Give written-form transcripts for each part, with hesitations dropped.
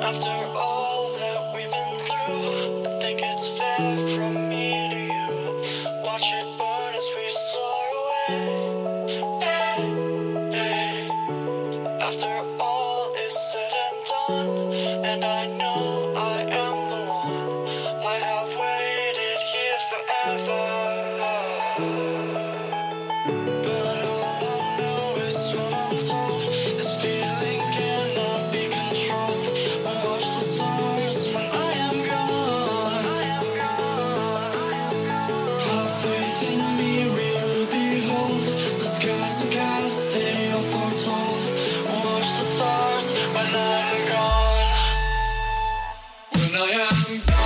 After all that we've been through, I think it's fair from me to you. Watch it burn as we soar away. Hey, hey. After all is said and done, and I know I am the one, I have waited here forever. But all I know is what I'm told. This feeling cannot be controlled. I watch the stars when I am gone. Have faith in me, we will behold. The skies are cast, they are foretold. Watch the stars when I am gone. When I am gone.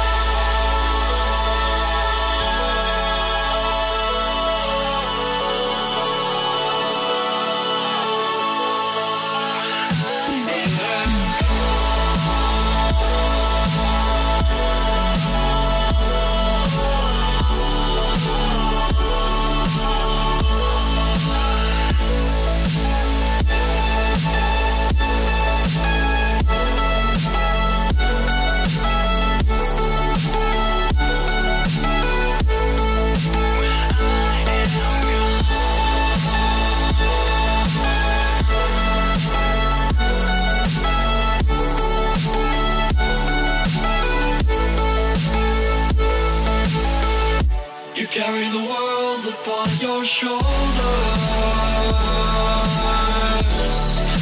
You carry the world upon your shoulders.